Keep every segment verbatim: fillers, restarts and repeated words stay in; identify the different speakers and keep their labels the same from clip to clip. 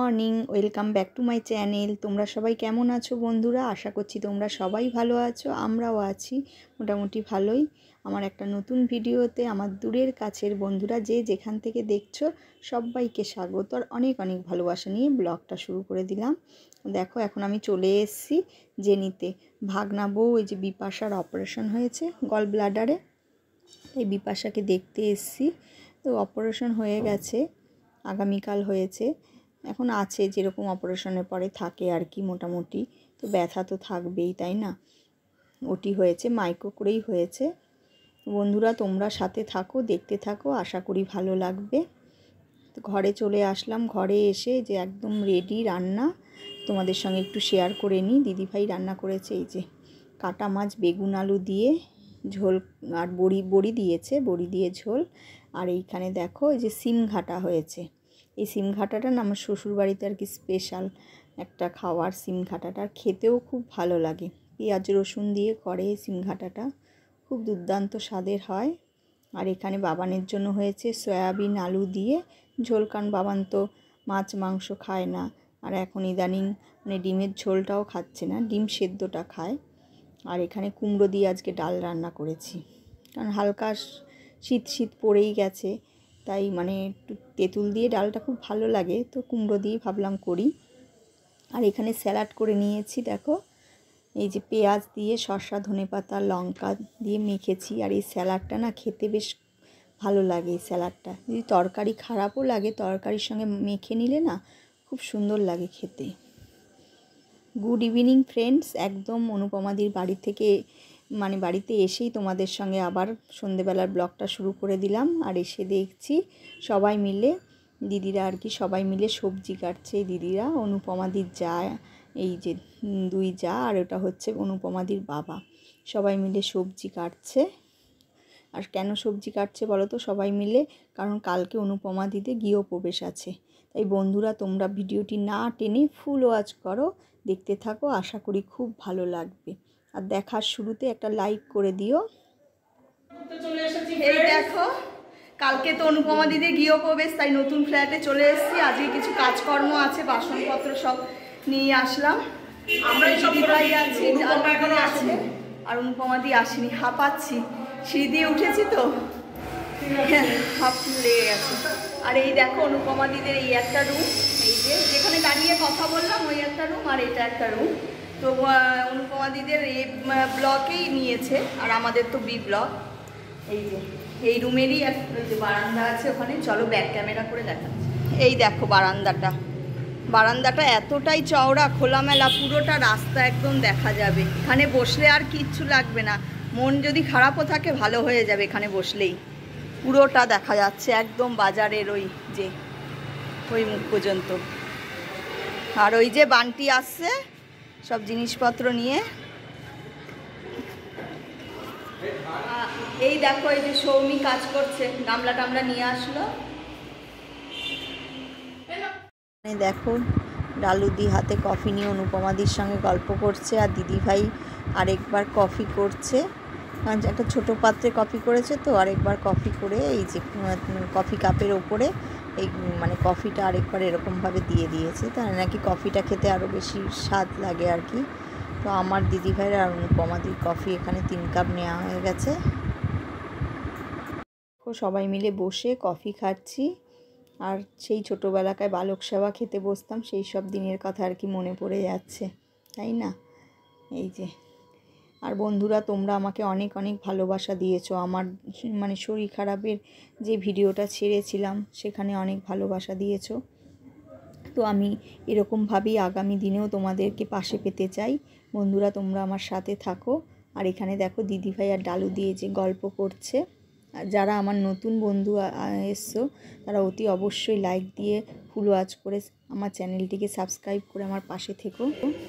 Speaker 1: Morning, welcome back to my channel. তোমরা সবাই কেমন আছো বন্ধুরা? আশা করছি তোমরা সবাই ভালো আছো, আমরাও আছি মোটামুটি ভালোই। আমার একটা নতুন ভিডিওতে আমার দূরের কাছের বন্ধুরা যে যেখান থেকে দেখছো সবাইকে স্বাগত আর অনেক অনেক ভালোবাসা নিয়ে ব্লগটা শুরু করে দিলাম। দেখো এখন আমি চলে এসেছি জেনিতে। ভাগনা বউ এই যে বিপাশার অপারেশন হয়েছে গল ব্লাডারে, এই বিপাশাকে দেখতে এসেছি। তো অপারেশন হয়ে গেছে, আগামীকাল হয়েছে, এখন আছে যেরকম অপারেশনের পরে থাকে আর কি মোটামুটি। তো ব্যথা তো থাকবেই, তাই না? ওটি হয়েছে, মাইক্রো করেই হয়েছে। বন্ধুরা তোমরা সাথে থাকো, দেখতে থাকো, আশা করি ভালো লাগবে। তো ঘরে চলে আসলাম, ঘরে এসে যে একদম রেডি রান্না, তোমাদের সঙ্গে একটু শেয়ার করে নিই। দিদিভাই রান্না করেছে এই যে কাটা মাছ বেগুন আলু দিয়ে ঝোল, আর বড়ি বড়ি দিয়েছে, বড়ি দিয়ে ঝোল। আর এইখানে দেখো এই যে সিম ঘাটা হয়েছে। এই সিম ঘাটাটা না আমার শ্বশুরবাড়িতে আর কি স্পেশাল একটা খাওয়ার, সিম ঘাটাটা খেতেও খুব ভালো লাগে। পেঁয়াজ রসুন দিয়ে করে এই সিম ঘাটাটা, খুব দুর্দান্ত স্বাদের হয়। আর এখানে বাবানের জন্য হয়েছে সয়াবিন আলু দিয়ে ঝোল, কারণ বাবান তো মাছ মাংস খায় না, আর এখন ইদানিং মানে ডিমের ঝোলটাও খাচ্ছে না, ডিম সেদ্ধটা খায়। আর এখানে কুমড়ো দিয়ে আজকে ডাল রান্না করেছি, কারণ হালকা শীত শীত পড়েই গেছে, তাই মানে একটু তেঁতুল দিয়ে ডালটা খুব ভালো লাগে, তো কুমড়ো দিয়েই ভাবলাম করি। আর এখানে স্যালাড করে নিয়েছি, দেখো এই যে পেঁয়াজ দিয়ে শসা ধনেপাতা লঙ্কা দিয়ে মেখেছি। আর এই স্যালাডটা না খেতে বেশ ভালো লাগে। এই স্যালাডটা যদি তরকারি খারাপও লাগে, তরকারির সঙ্গে মেখে নিলে না খুব সুন্দর লাগে খেতে। গুড ইভিনিং ফ্রেন্ডস, একদম অনুপমাদির বাড়ি থেকে মানে বাড়িতে এসেই তোমাদের সঙ্গে আবার সন্ধেবেলার ব্লগটা শুরু করে দিলাম। আর এসে দেখছি সবাই মিলে, দিদিরা আর কি সবাই মিলে সবজি কাটছে। এই দিদিরা অনুপমাদির যা, এই যে দুই যা, আর ওটা হচ্ছে অনুপমাদির বাবা, সবাই মিলে সবজি কাটছে। আর কেন সবজি কাটছে বলো তো সবাই মিলে? কারণ কালকে অনুপমাদিতে গৃহপ্রবেশ আছে। তাই বন্ধুরা তোমরা ভিডিওটি না টেনে ফুল ওয়াচ করো, দেখতে থাকো, আশা করি খুব ভালো লাগবে। আর দেখার শুরুতে একটা লাইক করে দিও। এই দেখো কালকে তো অনুপমা দিদির গৃহপ্রবেশ, তাই নতুন ফ্ল্যাটে চলে এসেছি। আজকে কিছু কাজকর্ম আছে, বাসনপত্র সব নিয়ে আসলাম। দিদিভাই আছে আছে আর অনুপমা দি আসেনি, হাঁপাচ্ছি, সিঁড়ি দিয়ে উঠেছি তো হাঁপ লেগে গেছে। আর এই দেখো অনুপমা দিদির এই একটা রুম, এই যে যেখানে দাঁড়িয়ে কথা বললাম ওই একটা রুম, আর এটা একটা রুম। তো অনুপমা দিদির এই ব্লকেই নিয়েছে, আর আমাদের তো বি ব্লক। এই যে এই রুমেরই এক যে বারান্দা আছে ওখানে, চলো ব্যাক ক্যামেরা করে দেখাচ্ছি। এই দেখো বারান্দাটা, বারান্দাটা এতটাই চওড়া, খোলামেলা, পুরোটা রাস্তা একদম দেখা যাবে। এখানে বসলে আর কিচ্ছু লাগবে না, মন যদি খারাপও থাকে ভালো হয়ে যাবে এখানে বসলেই, পুরোটা দেখা যাচ্ছে একদম বাজারের ওই যে ওই মুখ পর্যন্ত। আর ওই যে বান্টি আসছে সব জিনিসপত্র নিয়ে। এই দেখো এই যে সৌমি কাজ করছে, গামলা টামলা নিয়ে আসলো। দেখো ডালুদি হাতে কফি নিয়ে অনুপমাদির সঙ্গে গল্প করছে, আর দিদিভাই আরেকবার কফি করছে, কারণ একটা ছোটো পাত্রে কফি করেছে তো, আরেকবার কফি করে এই যে কফি কাপের ওপরে এই মানে কফিটা আরেকবার এরকমভাবে দিয়ে দিয়েছে, তাই নাকি কফিটা খেতে আরও বেশি স্বাদ লাগে আর কি। তো আমার দিদিভাইয়ের আর অনুপমাদির কফি এখানে তিন কাপ নেওয়া হয়ে গেছে। সবাই মিলে বসে কফি খাচ্ছি, আর সেই ছোটোবেলাকায় বালক সেবা খেতে বসতাম, সেই সব দিনের কথা আর কি মনে পড়ে যাচ্ছে, তাই না? এই যে আর বন্ধুরা তোমরা আমাকে অনেক অনেক ভালোবাসা দিয়েছো। আমার মানে শরীর খারাপের যে ভিডিওটা ছেড়েছিলাম সেখানে অনেক ভালোবাসা দিয়েছো। তো আমি এরকমভাবেই আগামী দিনেও তোমাদেরকে পাশে পেতে চাই। বন্ধুরা তোমরা আমার সাথে থাকো। আর এখানে দেখো দিদিভাই আর ডালু দিয়ে যে গল্প করছে। যারা আমার নতুন বন্ধু এসছো তারা অতি অবশ্যই লাইক দিয়ে ফুল ওয়াচ করে আমার চ্যানেলটিকে সাবস্ক্রাইব করে আমার পাশে থেকো।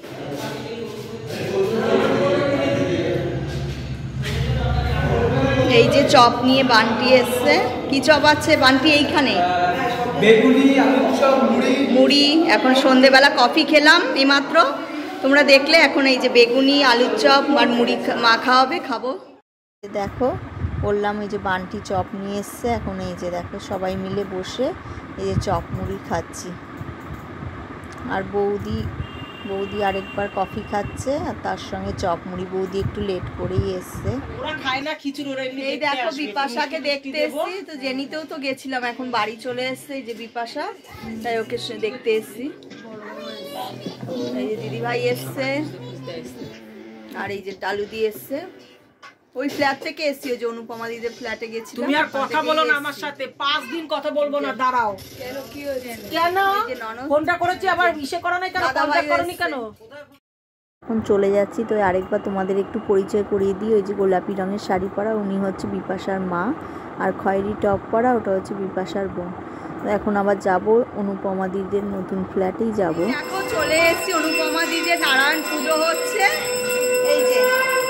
Speaker 1: এই যে চপ নিয়ে বান্টি এসছে। কি চপ আছে বান্টি? এইখানে
Speaker 2: বেগুনি আলুর চপ, মুড়ি
Speaker 1: মুড়ি এখন সন্ধেবেলা কফি খেলাম এইমাত্র, তোমরা দেখলে। এখন এই যে বেগুনি আলুর চপ আর মুড়ি মাখা হবে, খাবো। দেখো বললাম এই যে বান্টি চপ নিয়ে এসছে, এখন এই যে দেখো সবাই মিলে বসে এই যে চপ মুড়ি খাচ্ছি। আর বৌদি বৌদি আরেকবার কফি খাচ্ছে আর তার সঙ্গে চপ মুড়ি। বৌদি একটু লেট করেই এসছে।
Speaker 3: ওরা খায় না খিচুড়ি, ওরা এমনি
Speaker 4: এই দেখো বিপাশাকে দেখতে এসেছি, তো জেনিতেও তো গেছিলাম, এখন বাড়ি চলে এসছে এই যে বিপাশা, তাই ওকে দেখতে এসেছি। এই যে দিদি ভাই এসছে আর এই যে টালু দিয়ে এসছে। ওই ফ্ল্যাট থেকে এসছি, ওই যে অনুপমা দিদির ফ্ল্যাটে গেছিলাম।
Speaker 3: তুমি আর কথা বলো না আমার সাথে, পাঁচ দিন কথা বলবো না, দাঁড়াও।
Speaker 4: কেন কি হয়েছে?
Speaker 3: কেন ফোনটা করেছি আবার ইসে করো না কেন, কলটা করনি কেন?
Speaker 1: এখন চলে যাচ্ছি, তো আরেকবার তোমাদের একটু পরিচয় করিয়ে দিই। ওই যে গোলাপি রঙের শাড়ি পরা উনি হচ্ছে বিপাশার মা, আর খয়েরি টপ পরা ওটা হচ্ছে বিপাশার বোন। তো এখন আবার যাব অনুপমা দিদির নতুন ফ্ল্যাটেই যাব।
Speaker 4: এখন চলে এসেছি অনুপমা দিদির, নারায়ণ পুজো হচ্ছে। এই যে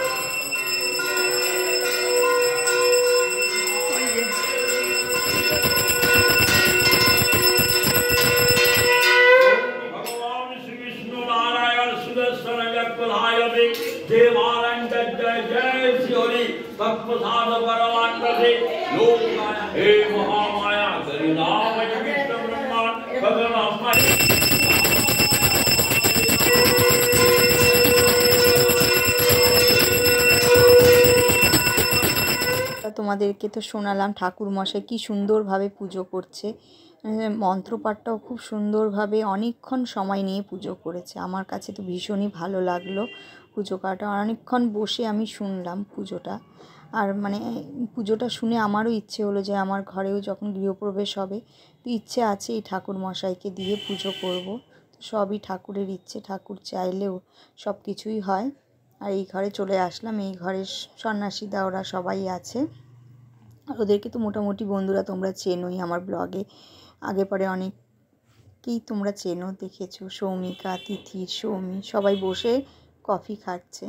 Speaker 1: তোমাদেরকে তো শোনালাম ঠাকুর মশাই কি সুন্দরভাবে পুজো করছে, মন্ত্রপাঠটাও খুব সুন্দরভাবে অনেকক্ষণ সময় নিয়ে পুজো করেছে। আমার কাছে তো ভীষণই ভালো লাগলো পুজো করাটা, অনেকক্ষণ বসে আমি শুনলাম পুজোটা। আর মানে পুজোটা শুনে আমারও ইচ্ছে হলো যে আমার ঘরেও যখন গৃহপ্রবেশ হবে তো ইচ্ছে আছে এই ঠাকুর মশাইকে দিয়ে পুজো করব। তো সবই ঠাকুরের ইচ্ছে, ঠাকুর চাইলেও সব কিছুই হয়। আর এই ঘরে চলে আসলাম, এই ঘরের সন্ন্যাসীদা ওরা সবাই আছে। আর ওদেরকে তো মোটামুটি বন্ধুরা তোমরা চেনোই, আমার ব্লগে আগে পরে অনেককেই তোমরা চেনো, দেখেছো। সৌমিকা, তিথি, সৌমি সবাই বসে কফি খাচ্ছে।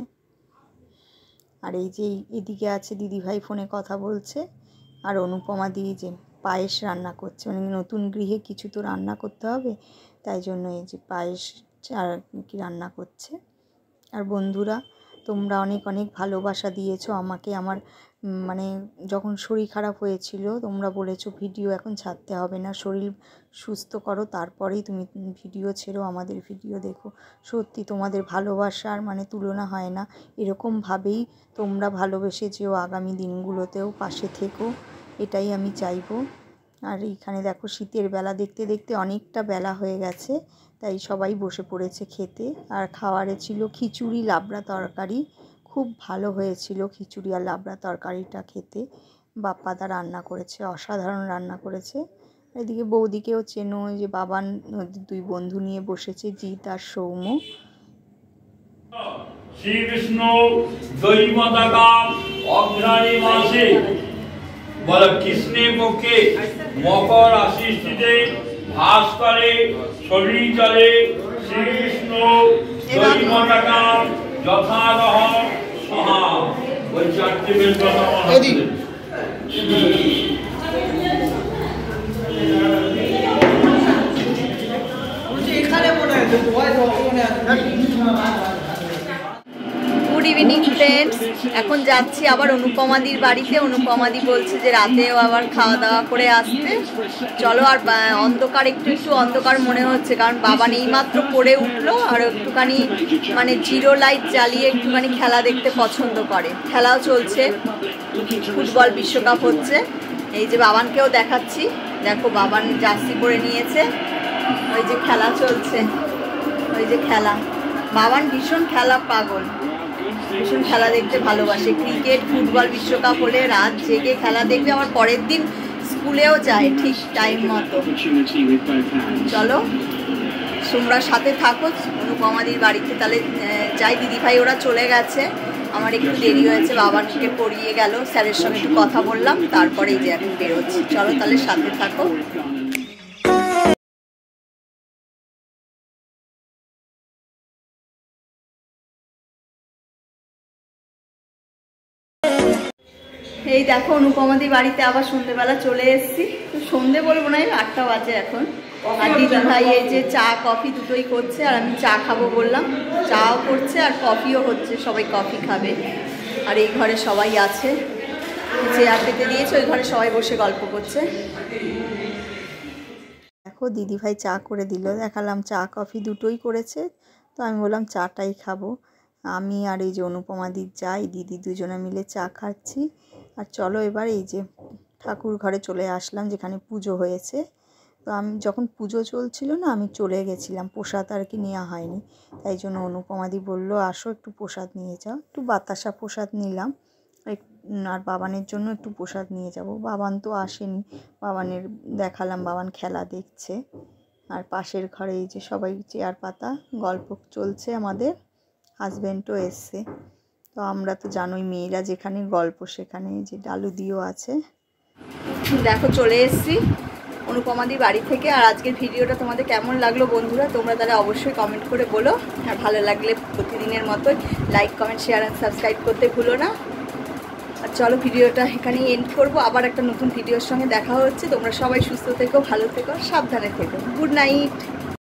Speaker 1: আর এই যে এদিকে আছে দিদিভাই ফোনে কথা বলছে, আর অনুপমা দিদি যে পায়েস রান্না করছে, মানে নতুন গৃহে কিছু তো রান্না করতে হবে, তাই জন্য এই যে পায়েস আর কি রান্না করছে। আর বন্ধুরা তোমরা অনেক অনেক ভালোবাসা দিয়েছো আমাকে। আমার মানে যখন শরীর খারাপ হয়েছিল তোমরা বলেছো ভিডিও এখন ছাড়তে হবে না, শরীর সুস্থ করো তারপরেই তুমি ভিডিও ছেড়ো, আমাদের ভিডিও দেখো। সত্যি তোমাদের ভালোবাসার মানে তুলনা হয় না। এরকমভাবেই তোমরা ভালোবেসে যেও, আগামী দিনগুলোতেও পাশে থেকো, এটাই আমি চাইবো। আর এইখানে দেখো শীতের বেলা, দেখতে দেখতে অনেকটা বেলা হয়ে গেছে, তাই সবাই বসে পড়েছে খেতে। আর খাওয়ারে ছিল খিচুড়ি, লাবড়া তরকারি, খুব ভালো হয়েছিল খিচুড়ি আর লাবড়া তরকারিটা খেতে। বাপ্পাদা রান্না করেছে, অসাধারণ রান্না করেছে। এদিকে বৌদিকেও চেনো, যে বাবান দুই বন্ধু নিয়ে বসেছে, জিৎ আর সৌম্য।
Speaker 5: শ্রী বিষ্ণু দৈবতাকাম অগ্রণী মাসে বলে কৃষ্ণে পক্ষে মকর রাশিতে ভাস করে শরীর চলে। শ্রী বিষ্ণু দৈবতাকাম যথারহ সহা ওই চারটি বেশ কথা
Speaker 3: এখানে মনে হয়
Speaker 4: গুড ইভিনিং ফ্রেন্ডস, এখন যাচ্ছি আবার অনুপমাদির বাড়িতে। অনুপমাদি বলছে যে রাতেও আবার খাওয়া দাওয়া করে আসতে, চলো। আর অন্ধকার, একটু একটু অন্ধকার মনে হচ্ছে, কারণ বাবা এইমাত্র পড়ে উঠলো, আর একটুখানি মানে জিরো লাইট জ্বালিয়ে একটুখানি খেলা দেখতে পছন্দ করে। খেলাও চলছে, ফুটবল বিশ্বকাপ হচ্ছে। এই যে বাবানকেও দেখাচ্ছি, দেখো বাবান জার্সি পরে নিয়েছে, ওই যে খেলা চলছে, ওই যে খেলা। বাবান ভীষণ খেলা পাগল, ভীষণ খেলা দেখতে ভালোবাসে। ক্রিকেট, ফুটবল বিশ্বকাপ হলে রাত জেগে খেলা দেখবে, আমার পরের দিন স্কুলেও যায় ঠিক টাইম মতো। চলো তোমরা সাথে থাকো, অনুপমাদির বাড়িতে তাহলে যাই। দিদিভাই ওরা চলে গেছে, আমার একটু দেরি হয়েছে, বাবাকে পড়িয়ে গেল, স্যারের সঙ্গে একটু কথা বললাম, তারপরে এই যে এখন বেরোচ্ছি। চলো তাহলে সাথে থাকো। এই দেখো অনুপমাদি বাড়িতে আবার সন্ধ্যেবেলা চলে এসেছি। তো সন্ধে বলবো না, আটটা বাজে এখন। আর দিদি ভাই এই যে চা কফি দুটোই করছে, আর আমি চা খাবো বললাম, চাও করছে আর কফিও হচ্ছে, সবাই কফি খাবে। আর এই ঘরে সবাই আছে, চেয়ার পেতে দিয়েছে, ওই ঘরে সবাই বসে গল্প করছে।
Speaker 1: দেখো দিদিভাই চা করে দিল, দেখালাম চা কফি দুটোই করেছে। তো আমি বললাম চাটাই খাবো। আমি আর এই যে অনুপমাদির যাই দিদি দুজনে মিলে চা খাচ্ছি। আর চলো এবার এই যে ঠাকুর ঘরে চলে আসলাম যেখানে পুজো হয়েছে। তো আমি যখন পুজো চলছিল না আমি চলে গেছিলাম, প্রসাদ আর কি নেওয়া হয়নি, তাই জন্য অনুপমাদি বললো আসো একটু প্রসাদ নিয়ে যাও। একটু বাতাসা প্রসাদ নিলাম, আর বাবানের জন্য একটু প্রসাদ নিয়ে যাব। বাবান তো আসেনি, বাবানের দেখালাম বাবান খেলা দেখছে। আর পাশের ঘরে এই যে সবাই চেয়ার পাতা গল্প চলছে, আমাদের হাজব্যান্ডও এসছে। তো আমরা তো জানোই মেয়েরা যেখানে গল্প সেখানে যে ডালু দিও আছে।
Speaker 4: দেখো চলে এসেছি অনুপমাদির বাড়ি থেকে। আর আজকের ভিডিওটা তোমাদের কেমন লাগলো বন্ধুরা তোমরা তাহলে অবশ্যই কমেন্ট করে বলো। আর ভালো লাগলে প্রতিদিনের মতোই like comment share and subscribe করতে ভুলো না। আর চলো ভিডিওটা এখানেই এন্ড করবো, আবার একটা নতুন ভিডিওর সঙ্গে দেখা হচ্ছে। তোমরা সবাই সুস্থ থেকো, ভালো থেকো, সাবধানে থেকো। Good night.